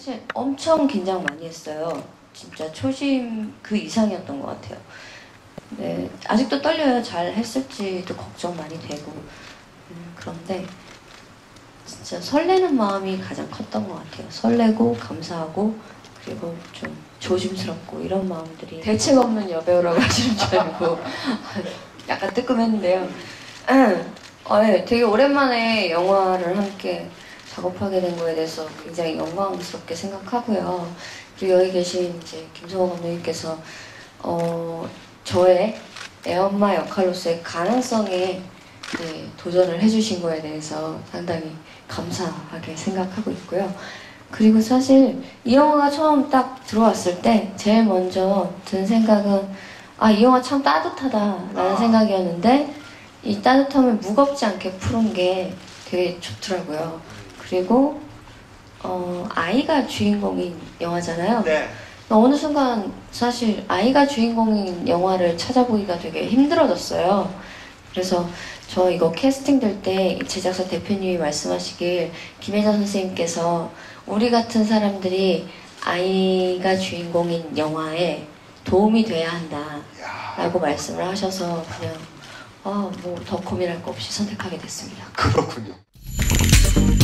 사실 엄청 긴장 많이 했어요. 진짜 초심 그 이상이었던 것 같아요. 네, 아직도 떨려요. 잘 했을지도 걱정 많이 되고. 그런데 진짜 설레는 마음이 가장 컸던 것 같아요. 설레고 감사하고 그리고 좀 조심스럽고 이런 마음들이 대책 없는 여배우라고 하시는 줄 알고 약간 뜨끔했는데요. 네, 되게 오랜만에 영화를 함께 작업하게 된 거에 대해서 굉장히 영광스럽게 생각하고요. 그리고 여기 계신 이제 김성호 감독님께서 저의 애엄마 역할로서의 가능성에 도전을 해주신 거에 대해서 상당히 감사하게 생각하고 있고요. 그리고 사실 이 영화가 처음 딱 들어왔을 때 제일 먼저 든 생각은 이 영화 참 따뜻하다라는 생각이었는데 이 따뜻함을 무겁지 않게 푸는 게 되게 좋더라고요. 그리고 아이가 주인공인 영화잖아요. 네. 어느 순간 사실 아이가 주인공인 영화를 찾아보기가 되게 힘들어졌어요. 그래서 저 이거 캐스팅 될 때 제작사 대표님이 말씀하시길 김혜자 선생님께서 우리 같은 사람들이 아이가 주인공인 영화에 도움이 돼야 한다라고 말씀을 하셔서 그냥 뭐 더 고민할 거 없이 선택하게 됐습니다. 그렇군요.